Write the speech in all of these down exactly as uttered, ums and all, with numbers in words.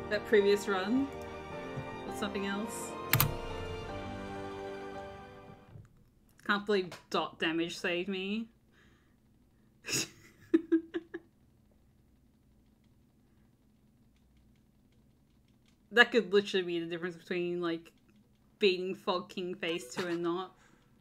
that previous run with something else. Can't believe dot damage saved me. That could literally be the difference between like beating Fog King Phase two and not.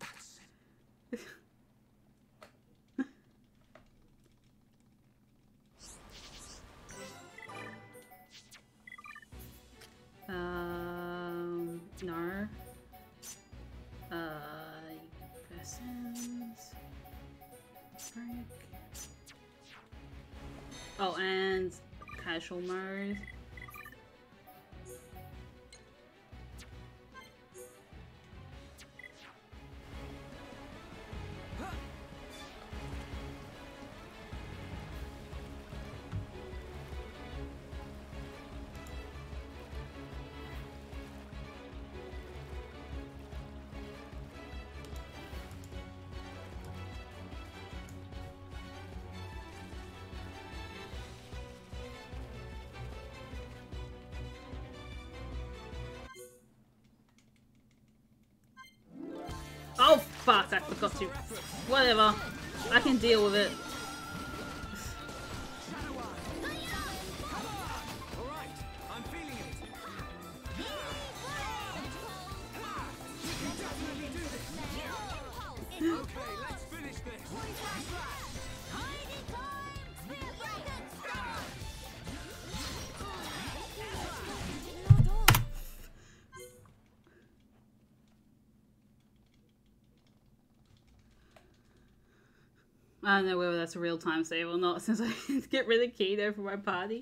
um, no. Uh, persons. Break. Oh, and casual mode. Oh fuck, I forgot to. Whatever. I can deal with it. I don't know whether that's a real time save or not, since I didn't get rid of Keto for my party.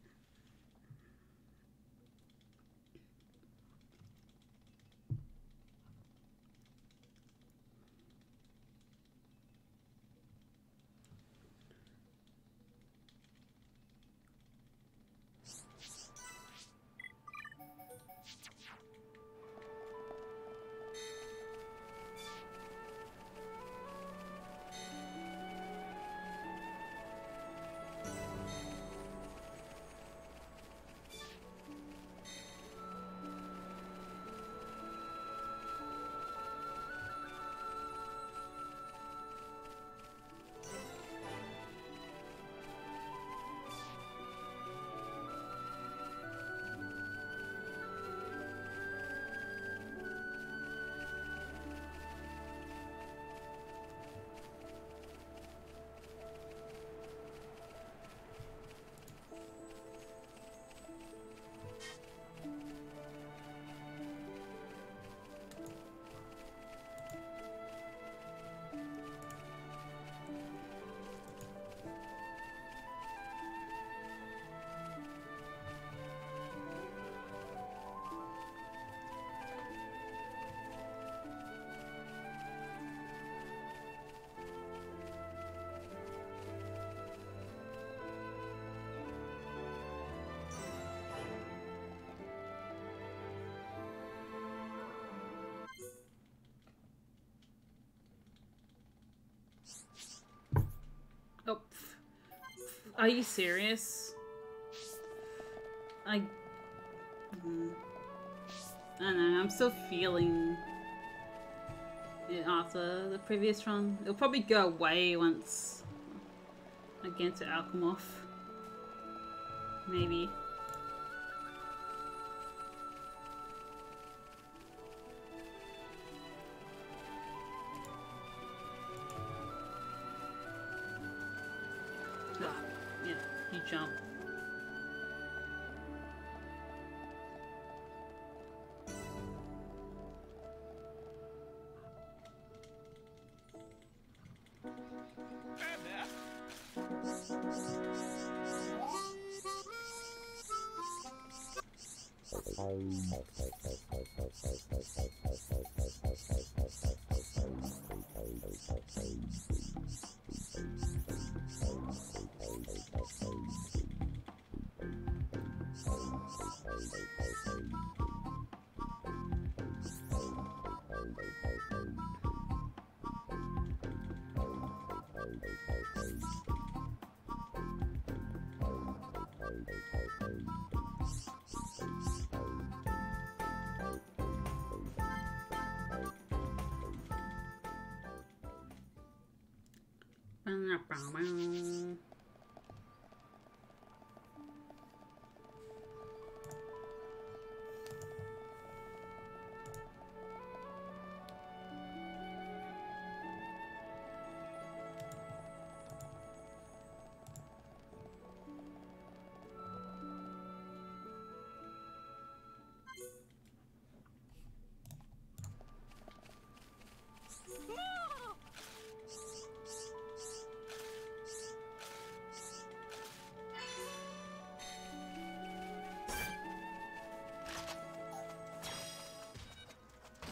Oh, are you serious? I, mm, I don't know, I'm still feeling it after the previous run. It'll probably go away once I get to Alchemoth. Maybe. Yeah, you jump.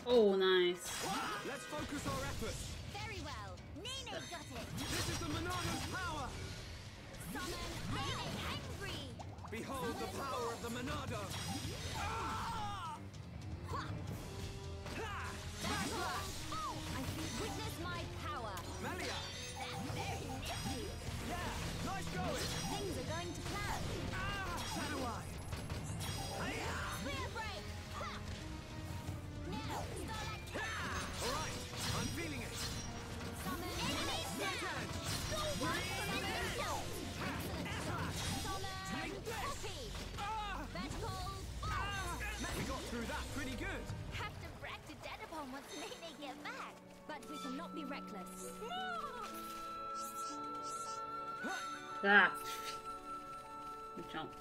Oh, nice. Let's focus our efforts. Very well. Nene got it. This is the Monado's power. Summon Nene Angry. Behold the power of the Monado. Ah! Ha! Flash, flash. Oh, I witness my power. Melia. That's very nifty. Yeah, nice going. Things are going to plan. Ah, Shadow Eye. Hiya. Spear break. Ha! Now, Starlight. Ha! All right, I'm feeling it. Summon Enemy Snap. Go one for the middle. Excellent. Summon Poppy. Ah! Vertical. Ah! We got through that pretty good. Have to brag to Dedapon once Nene get back. But we cannot be reckless. Ah. Good jump.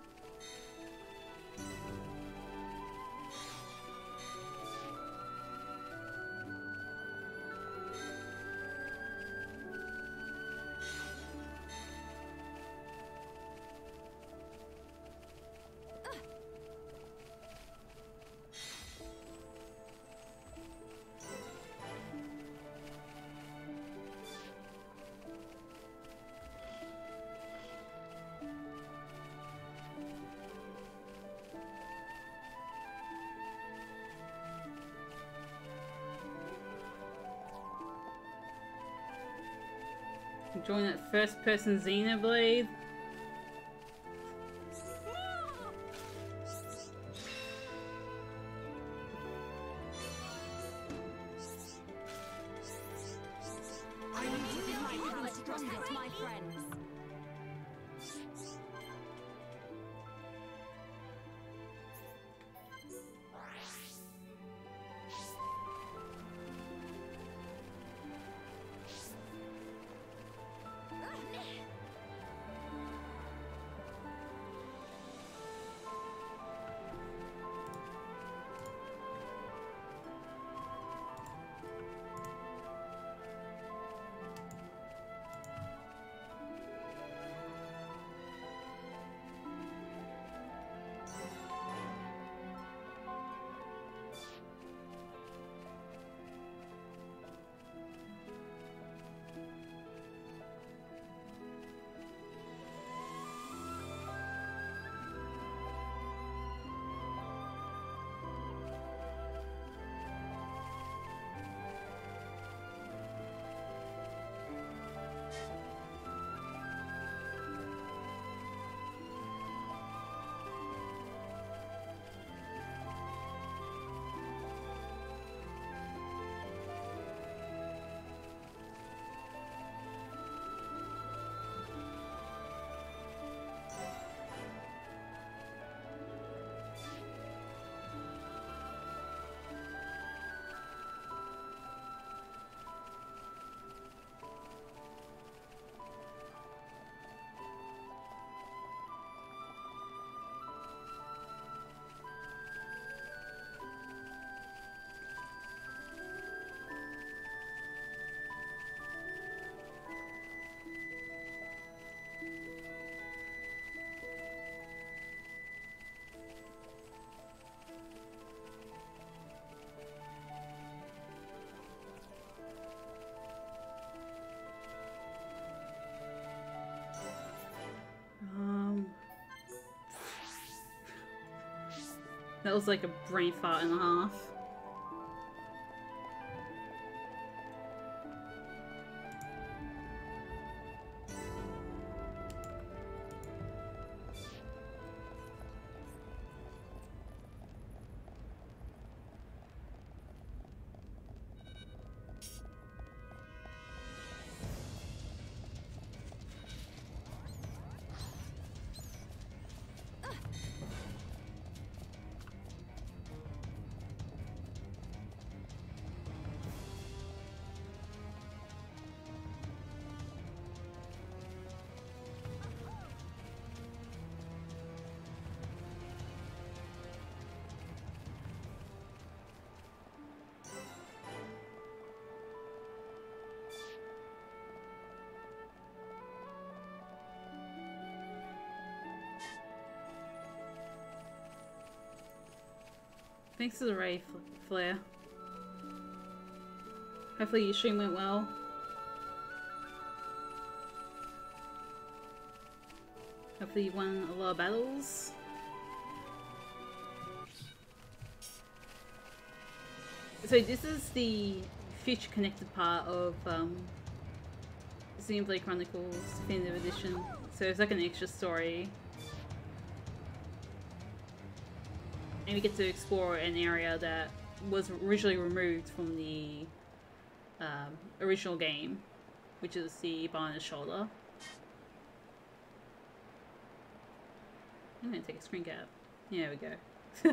Join that first person Xenoblade. I need to be my power to protect my friends. That was like a brain fart and a half. Thanks to the ray fl flare. Hopefully your stream went well. Hopefully you won a lot of battles. So this is the future connected part of um, Xenoblade Chronicles Definitive Edition. So it's like an extra story. And we get to explore an area that was originally removed from the um, original game, which is the Banner's Shoulder. I'm gonna take a screen cap. There we go.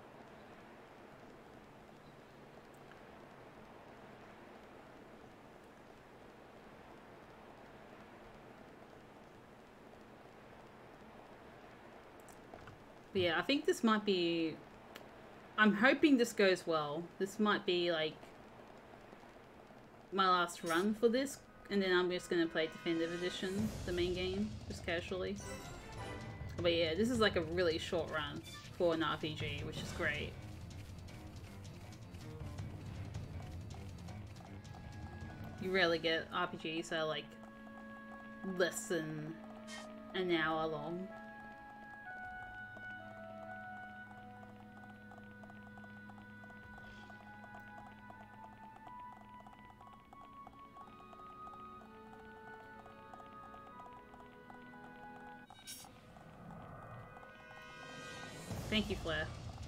But yeah, I think this might be... I'm hoping this goes well. This might be like my last run for this, and then I'm just gonna play Definitive Edition, the main game, just casually. But yeah, this is like a really short run for an R P G, which is great. You rarely get R P Gs that are like less than an hour long. Thank you, Flair.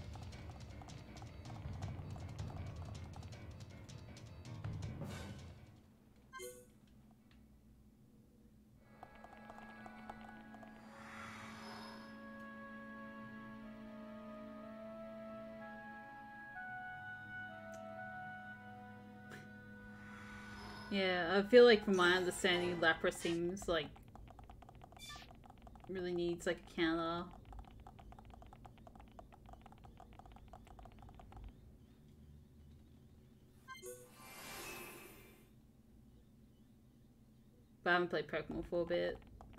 Yeah, I feel like from my understanding, Lapras seems like really needs like a counter. But I haven't played Pokemon for a bit.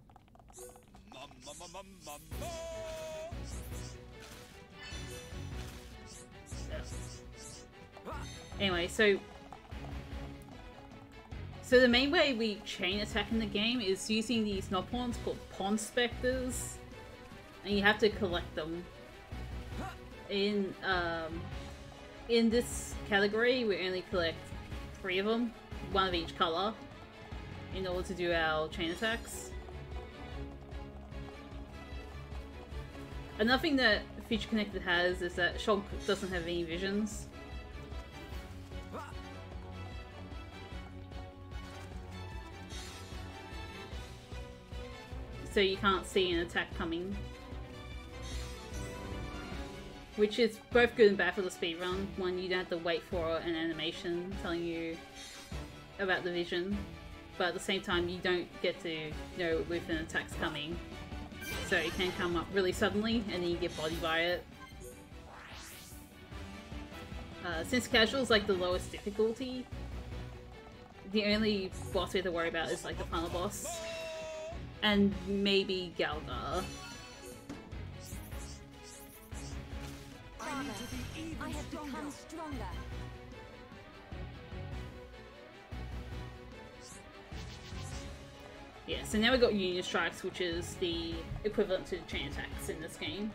Anyway, so... So the main way we chain attack in the game is using these Nopons called Pond Spectres. And you have to collect them. In, um... In this category, we only collect three of them. One of each color. In order to do our chain attacks. Another thing that Future Connected has is that Shulk doesn't have any visions. So you can't see an attack coming. Which is both good and bad for the speedrun. One, you don't have to wait for an animation telling you about the vision. But at the same time, you don't get to know if an attack's coming. So it can come up really suddenly, and then you get bodied by it. Uh, since casual is like the lowest difficulty, the only boss we have to worry about is like the final boss. And maybe Galgar. Father, I have become stronger. Yeah, so now we've got Union Strikes, which is the equivalent to the chain attacks in this game.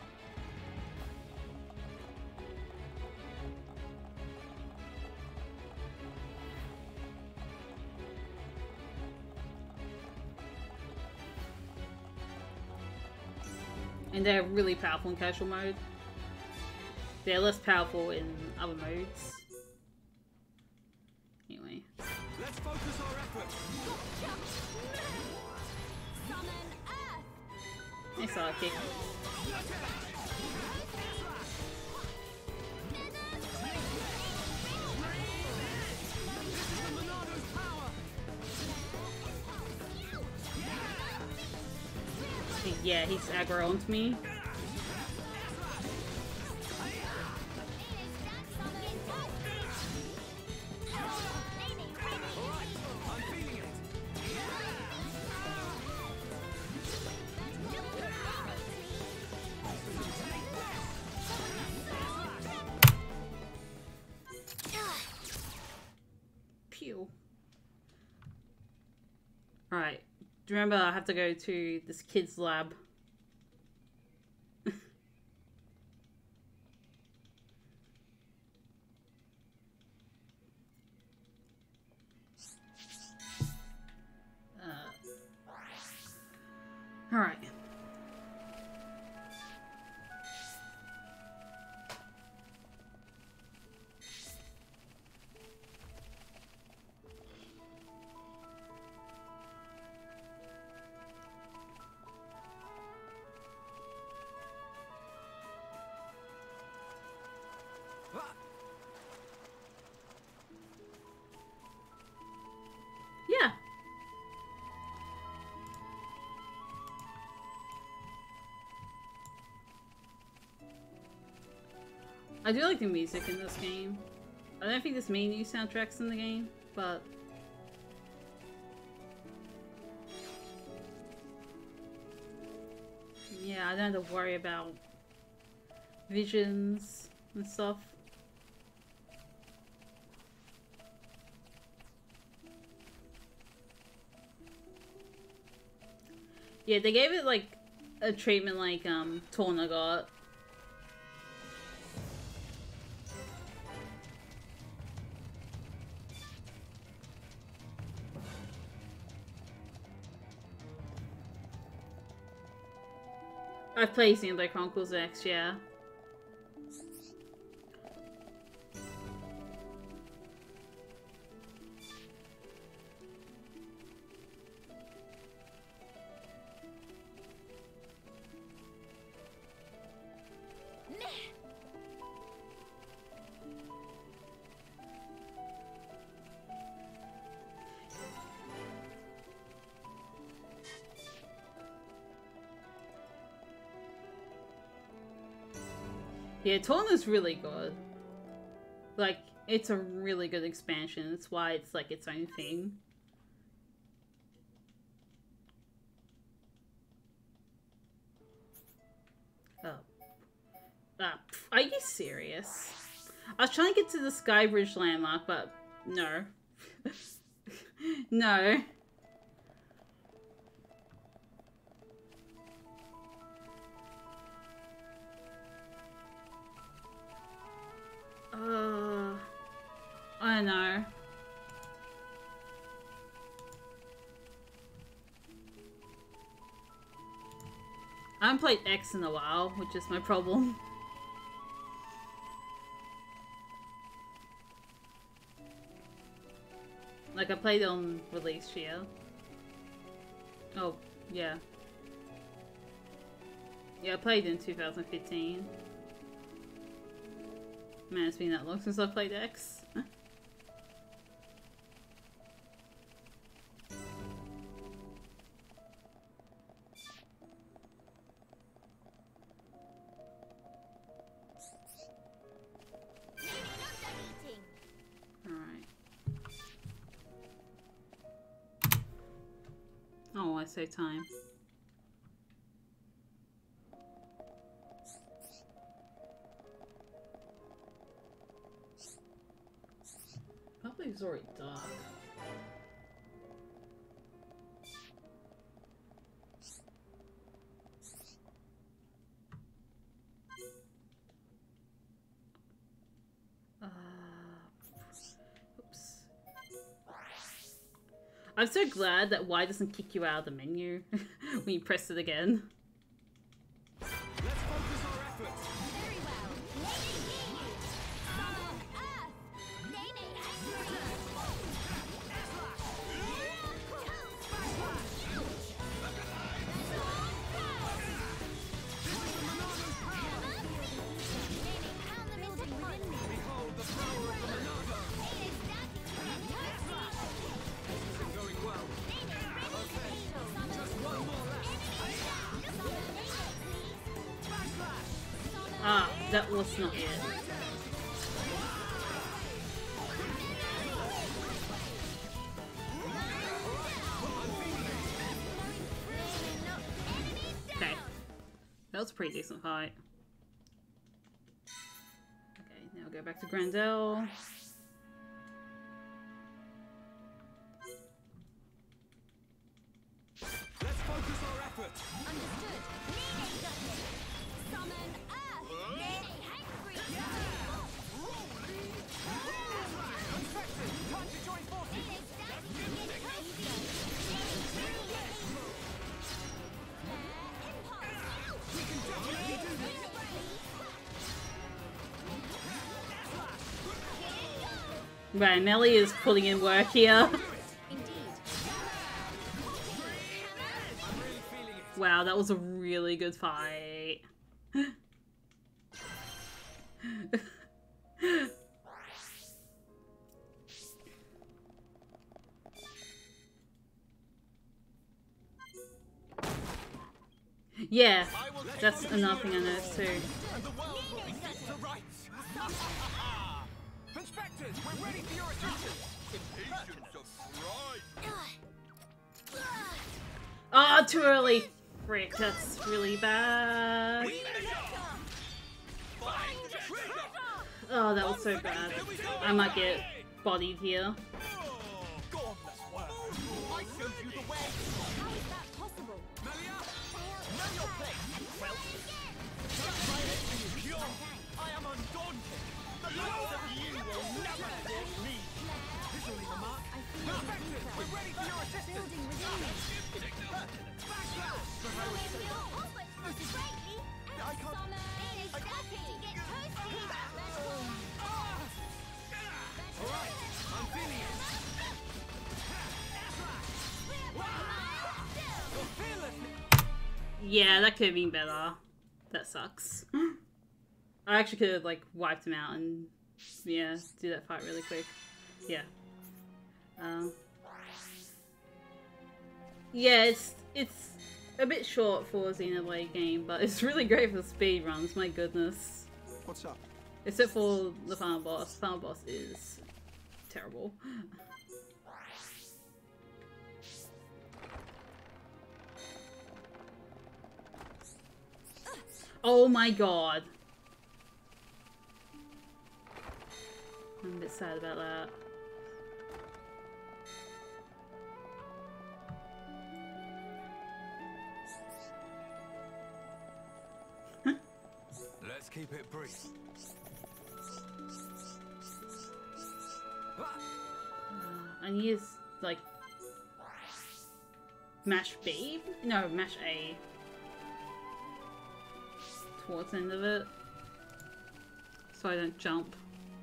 And they're really powerful in casual mode. They're less powerful in other modes. Anyway. Let's focus our efforts. Summon Earth. Nice side kick. Yeah, he's aggro onto me. Pew. remember I have to go to this kid's lab. uh, all right. Yeah. I do like the music in this game. I don't think there's many new soundtracks in the game, but yeah, I don't have to worry about visions and stuff. Yeah, they gave it like a treatment like um Torna got. I've played Xenoblade Chronicles X, yeah. Yeah, Torna's really good. Like, it's a really good expansion. That's why it's like its own thing. Oh. Ah, pff, are you serious? I was trying to get to the Skybridge landmark, but no. No. Uh, I know. I haven't played X in a while, which is my problem. Like, I played it on release year. Oh, yeah. Yeah, I played it in two thousand fifteen. Man, it's been that long since I played X. Alright. Oh, I save time. Probably it's already dark. Uh, oops. I'm so glad that Y doesn't kick you out of the menu when you press it again. Let's focus our efforts. Very well. Lady Hee. Follow Earth. Lady Behold the power of the Monado. This isn't going well. Okay, just one more left. Ah, that was not it. Okay. That was a pretty decent fight. Okay, now go back to Grandel. Understood. Meaning nothing. Summon Earth. Meaning hungry. Inspected! Time to join forces! Meaning dance to get toasty. Impulse. We can definitely do this! Right, Melly is putting in work here. Wow, that was a really good fight. Yeah, that's another thing I noticed too. And the world will be set to rights! Inspectors, we're ready for your assistance! Impatience of pride! Oh, too early. Frick, that's really bad. Oh, that was so bad. I might get bodied here. Godless world! I showed you the way! How is that possible? Melia! Know your place! Well, I am undaunted! The likes of you will never thwart me! Visually the mark. Inspectors, we're ready for your assistance! Building within me. Backlash! But I was If you're always most greatly, I can't- summon is happy to get toasty. Alright, I'm feeling it! You're fearless! Yeah, that could have been better. That sucks. I actually could have like wiped him out and yeah, do that fight really quick. Yeah. Um. Yeah, it's it's a bit short for a Xenoblade game, but it's really great for speed runs. My goodness. What's up? Except for the final boss. The final boss is terrible. Oh my god. I'm a bit sad about that. Let's keep it brief. I need to, like, mash B? No, mash A. Towards the end of it. So I don't jump.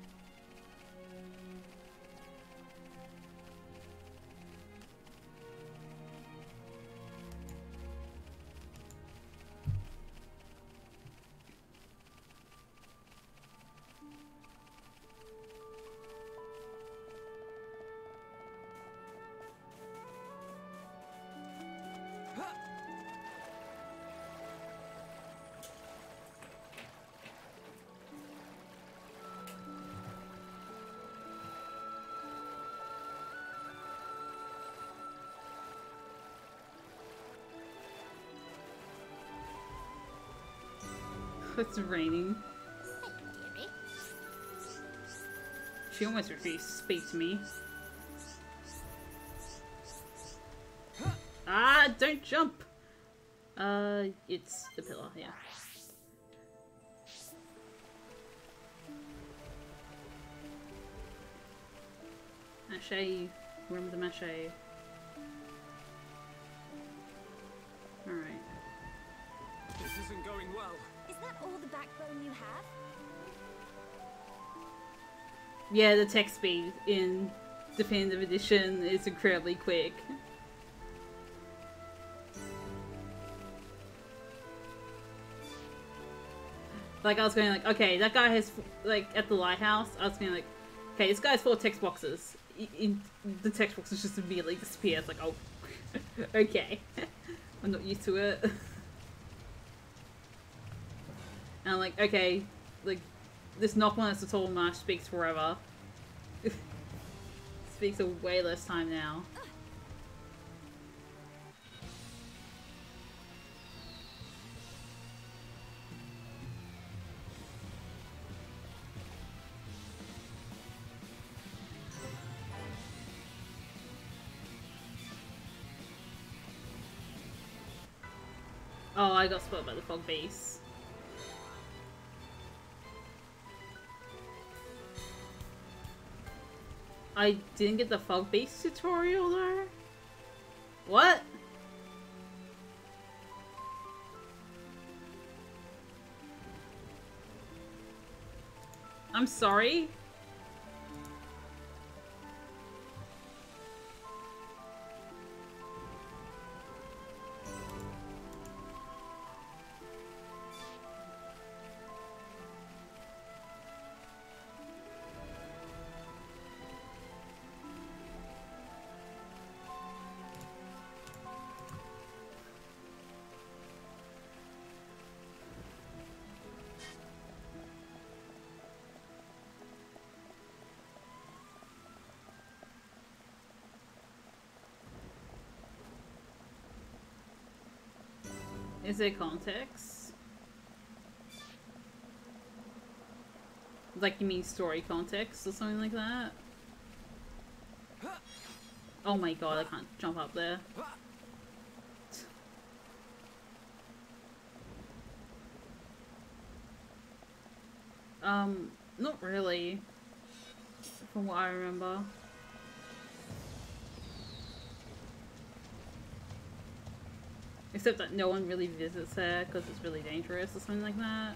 It's raining. She almost refused to speak to me. Ah, don't jump! Uh, it's the pillar, yeah. Mache. Remember the mache. Alright. This isn't going well. Is that all the backbone you have? Yeah, the text speed in Definitive Edition is incredibly quick. Like, I was going like, okay, that guy has, like, at the lighthouse, I was going like, okay, this guy's full of text boxes. I- In, the text boxes just immediately disappear. It's like, oh, okay. I'm not used to it. And I'm like, okay, like, this knock one that's a tall marsh speaks forever. Speaks a way less time now. Oh, I got spotted by the fog beast. I didn't get the fog beast tutorial though. What? I'm sorry. Is there context? Like you mean story context or something like that? Oh my god, I can't jump up there. Um, not really. From what I remember. Except that no one really visits there because it's really dangerous or something like that.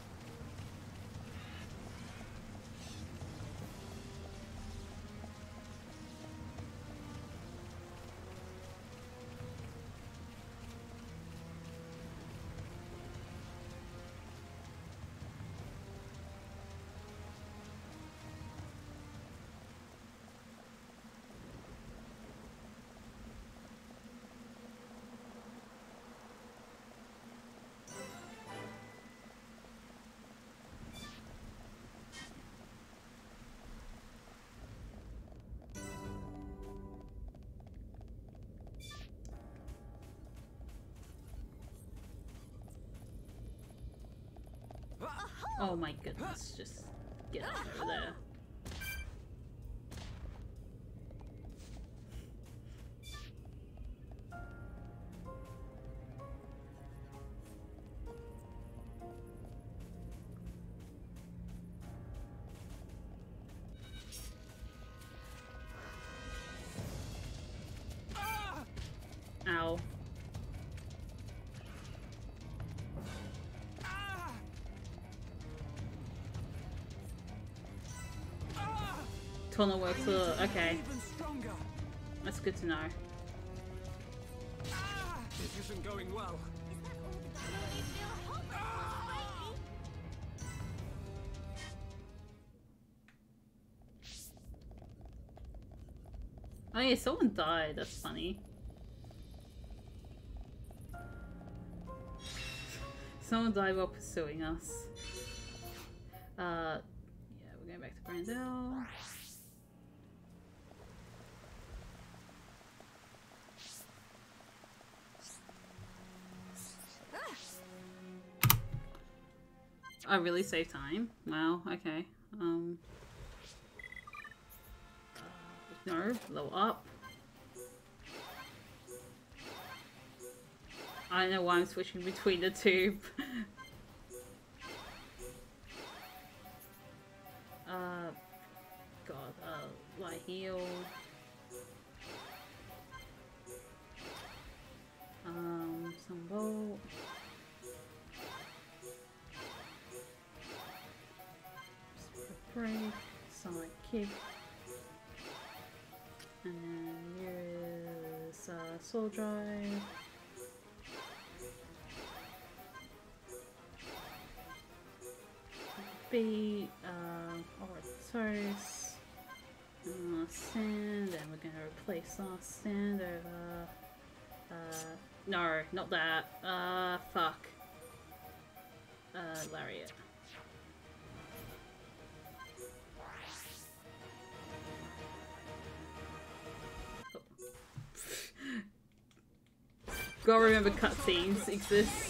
Oh my goodness, just get over there. Ow. Tunnel works, uh, okay. That's good to know. This isn't going well. Oh yeah, someone died, that's funny. Someone died while pursuing us. Uh, yeah, we're going back to Brandel. I really saved time. Wow, okay. Um, uh, no, level up. I don't know why I'm switching between the two. uh, God, uh, light heal. Um, some bolt. Break, sonic kick, and then here is uh, soul drive. B, uh, Oratos, uh, sand, and we're gonna replace our sand over. Uh, no, not that. Uh, fuck. Uh, Lariat. Gotta remember cutscenes exist.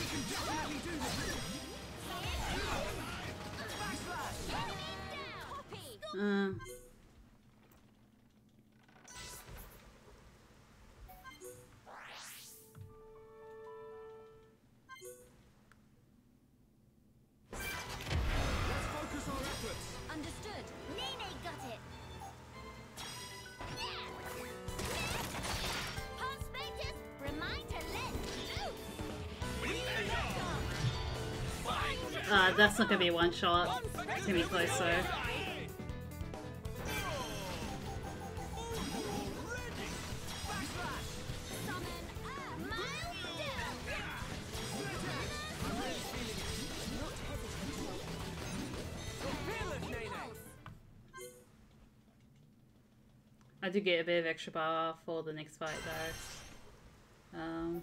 can definitely do this. Uh. Let's focus our efforts. Understood. Nene got it. Prospectus, remind to let loose. Uh, that's not gonna be one shot. It's gonna be close though. I do get a bit of extra bar for the next fight though. Um,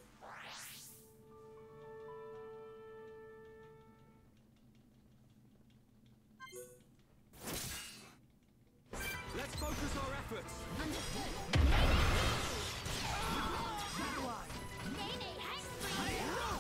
Let's focus our efforts. Understood. Nene hangs free.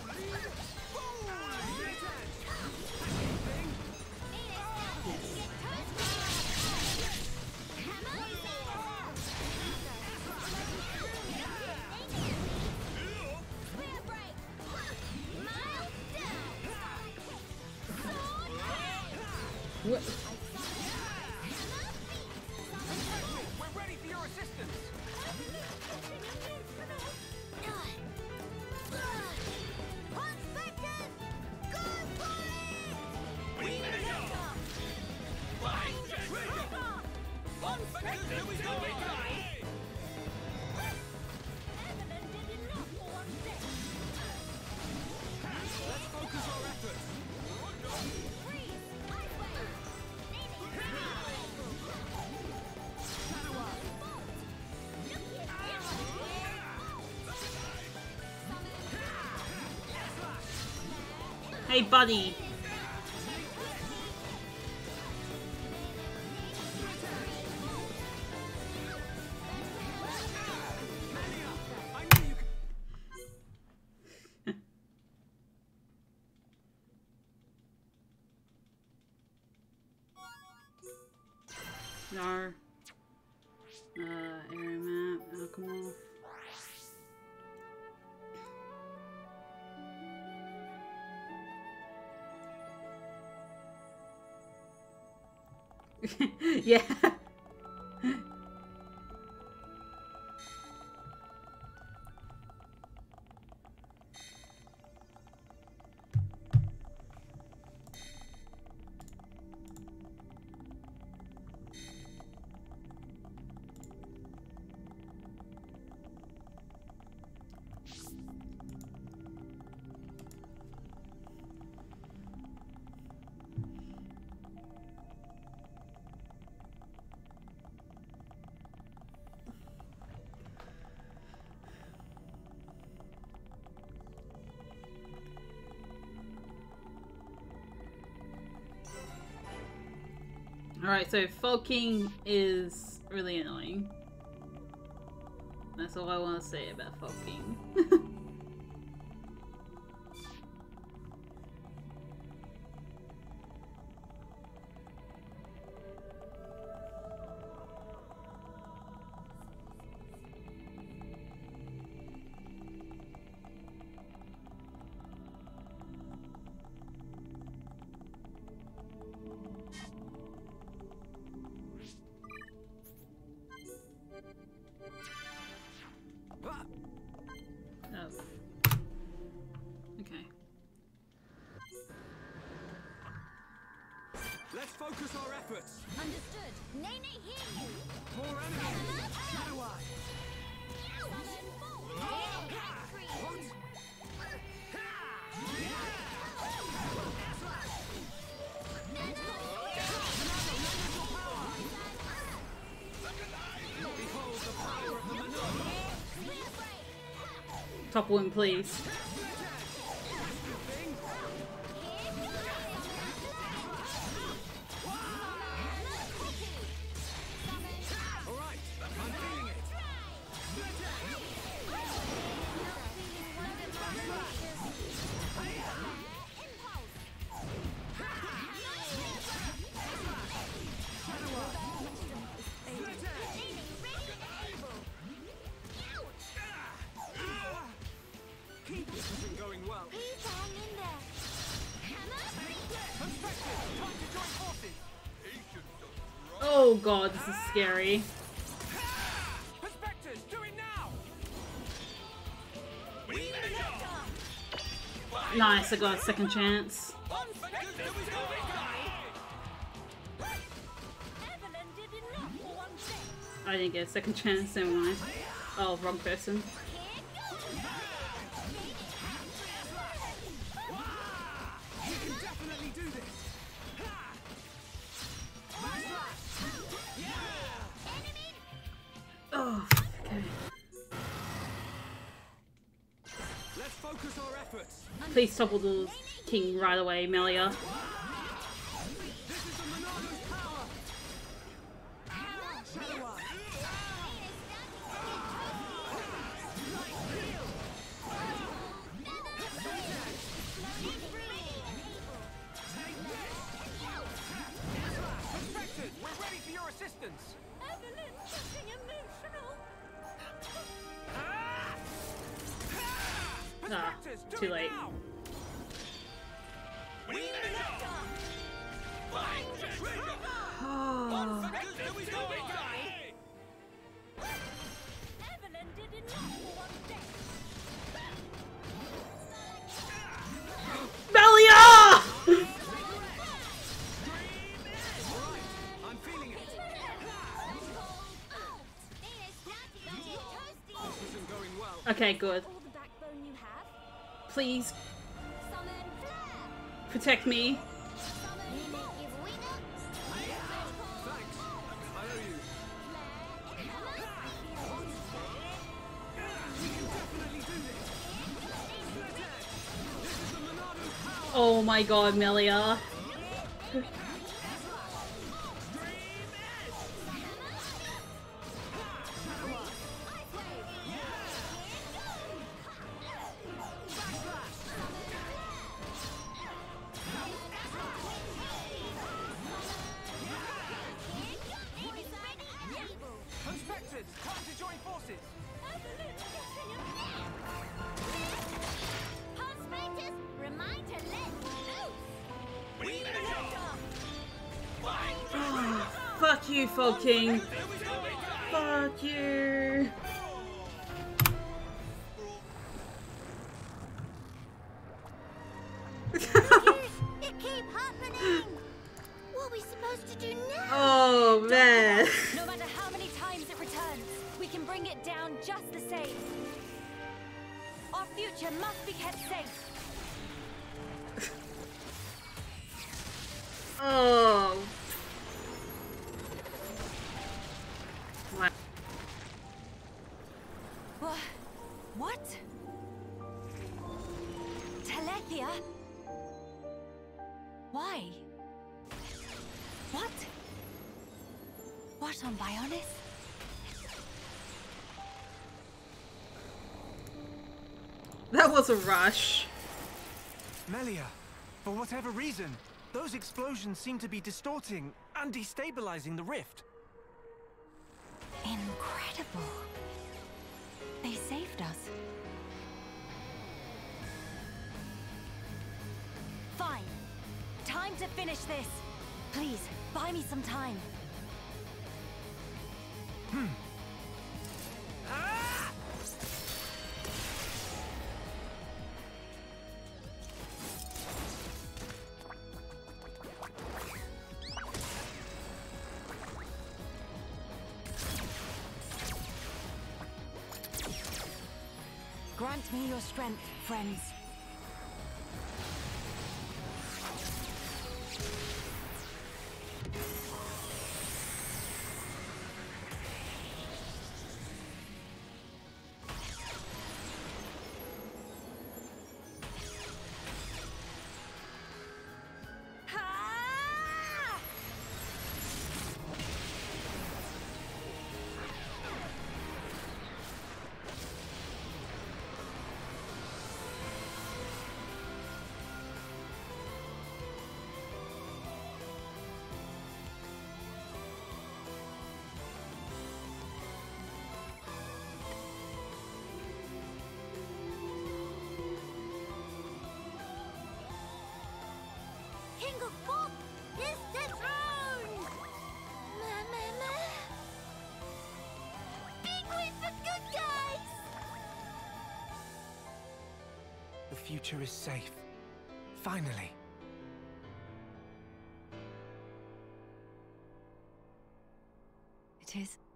what? We're ready for your assistance. Let's focus our efforts. Hey buddy! I knew you could. No. Uh, area map, alcohol. Yeah. Alright, so Fog is really annoying. That's all I want to say about Fog King. Let's focus our efforts. Understood. Nene, hear you. More enemies. Shadow Eye. Summon full. Nene, hands free. Behold the power of the Manor. Top one, please. Alright, I'm feeling it. isn't going well. Please hang in there. Hammer. Perspective, time to join forces. Oh god, this is scary. Perspectives, do it now. Nice, I got a second chance. Evelyn did enough for one thing. I didn't get a second chance, never mind. Oh, wrong person. Here goes. You can definitely do this. Enemy. Oh, okay. Let's focus our efforts. Please topple the king right away, Melia. This is the Monarch's power. Shadow Eye. Perspective, we're ready for your assistance. Evelyn's getting emotional. Ah, Perspectives, do too it late. now. Oh. Evelyn did enough for one thing. Melia! I'm feeling it. This isn't going well. Okay, good. All the backbone you have. Please Summon flare. protect me. Summon mimic winger. Thanks. I owe you. We can definitely do this. Split edge. This is the Monarch's power. Oh my god, Melia. Perspectives, time to join forces. Perspectives, remind to let loose. Fuck you, Fog King. Fuck you. It keep happening. What are we supposed to do now? Oh man. No matter how many times it returns, we can bring it down just the same. Our future must be kept safe. Oh. Wow. Wha- What? Telethia? Why? What? What on Bionis? That was a rush. Melia, for whatever reason, those explosions seem to be distorting and destabilizing the rift. Incredible. They saved us. Fine. Time to finish this. Please, buy me some time. Grant me your strength, friends. Ha! The future is safe. Finally. It is.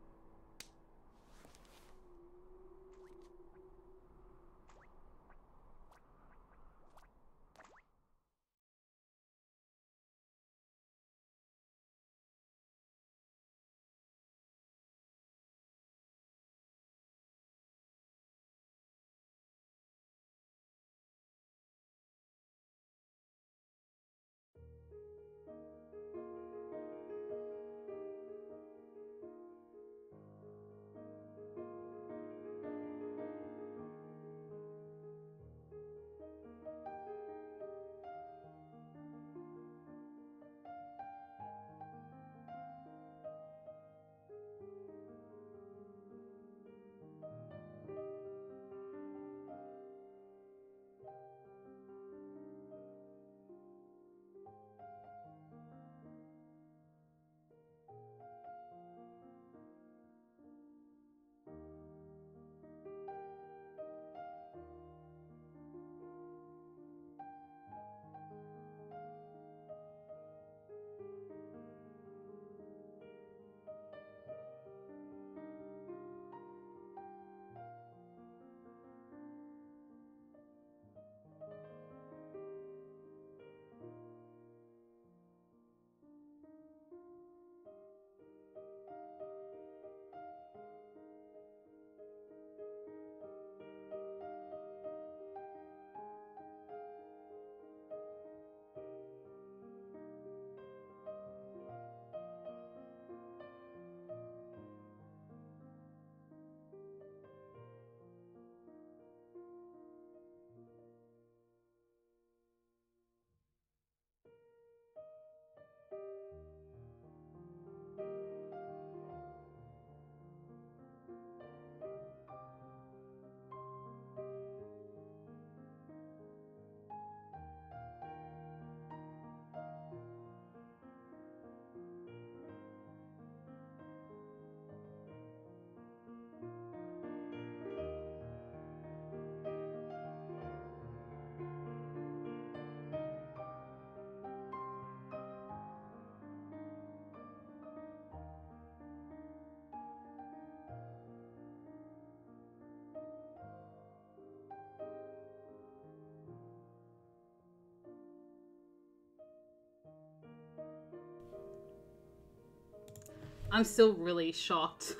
I'm still really shocked.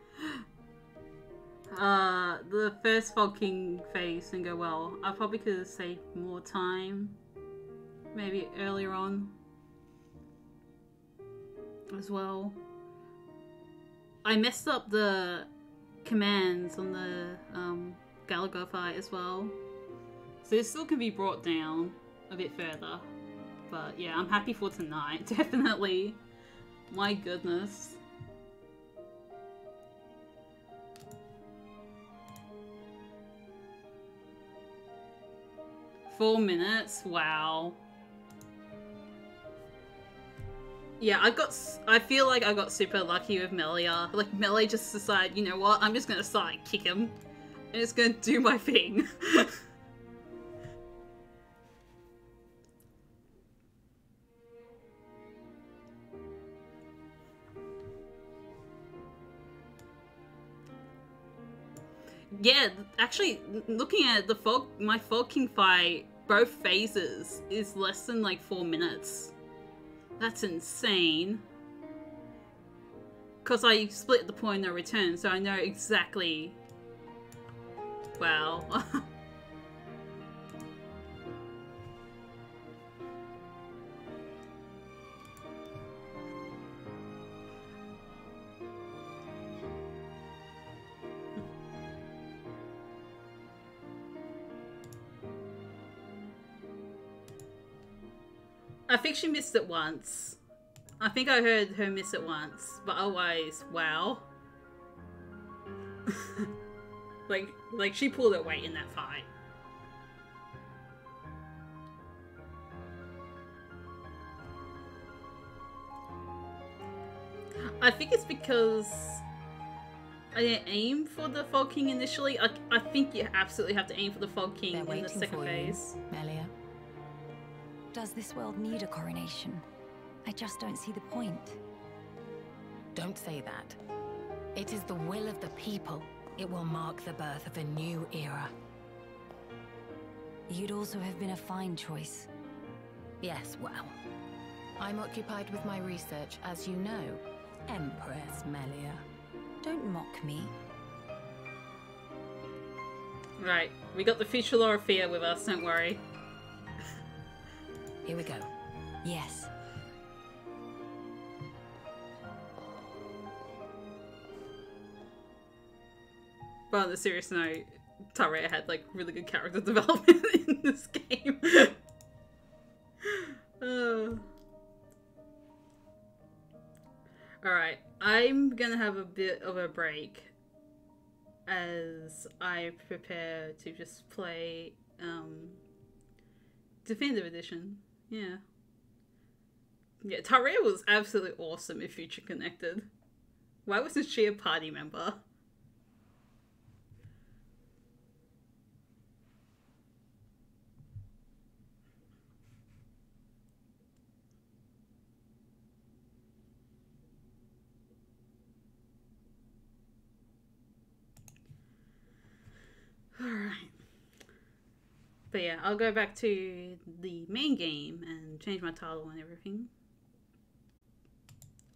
uh, the first Fog King phase didn't go well. I probably could have saved more time. Maybe earlier on. As well. I messed up the commands on the um, Galaga fight as well. So it still can be brought down a bit further. But yeah, I'm happy for tonight, definitely. My goodness. Four minutes? Wow. Yeah, I got. I feel like I got super lucky with Melia. Like, Melee just decided, you know what, I'm just gonna start and kick him. And it's gonna do my thing. Yeah, actually, looking at the fog, my Fog King fight, both phases is less than like four minutes. That's insane. Because I split the point of no return, so I know exactly. Wow. I think she missed it once. I think I heard her miss it once, but otherwise, wow. like, like she pulled her weight in that fight. I think it's because I didn't aim for the Fog King initially. I, I think you absolutely have to aim for the Fog King They're in the waiting second for phase. you, Melia. Does this world need a coronation? I just don't see the point. Don't say that. It is the will of the people. It will mark the birth of a new era. You'd also have been a fine choice. Yes, well. I'm occupied with my research, as you know, Empress Melia. Don't mock me. Right, we got the future Laura Fia with us, don't worry. Here we go. Yes. But on a serious note, Tarrea had like really good character development in this game. uh. Alright, I'm gonna have a bit of a break as I prepare to just play um, Definitive Edition. Yeah. Yeah, Tarrea was absolutely awesome in Future Connected. Why wasn't she a party member? Alright. But yeah, I'll go back to the main game and change my title and everything.